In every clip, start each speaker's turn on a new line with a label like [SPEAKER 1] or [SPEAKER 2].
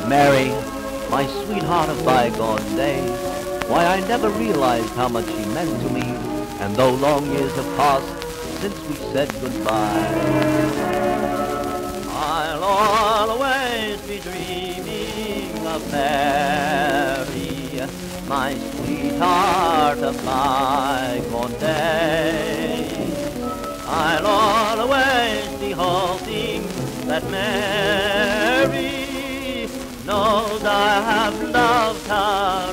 [SPEAKER 1] Mary, my sweetheart of bygone days, why I never realized how much she meant to me, and though long years have passed since we said goodbye, I'll always be dreaming of Mary, my sweetheart of bygone days. I'll always be hoping that Mary knows I have loved her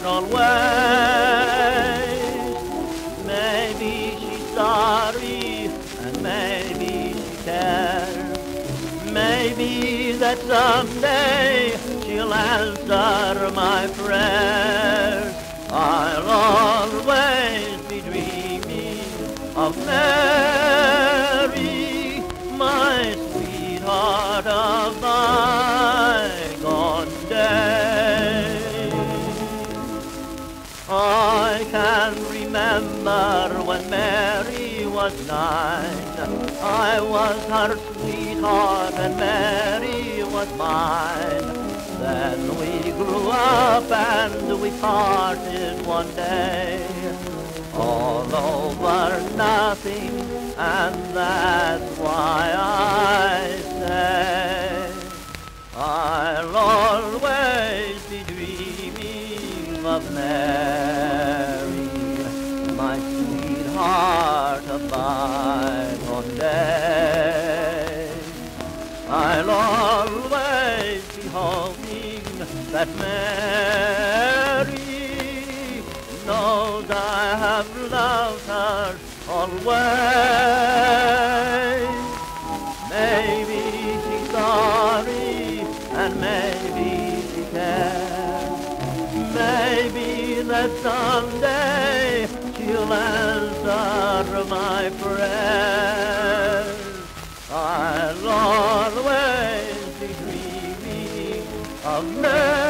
[SPEAKER 1] always. Maybe she's sorry and maybe she cares. Maybe that someday she'll answer my prayers. I'll always be dreaming of Mary, my sweetheart of bygone days. I can remember when Mary was 9. I was her sweetheart and Mary was mine. Then we grew up and we parted one day, all over nothing, and that's why I say I'll always be dreaming of Mary, my sweetheart of bygone days. I'll always be hoping that Mary knows I have loved her always. Maybe she's sorry and maybe she cares. Maybe that someday she'll answer my prayers. I'll always be dreaming of Mary.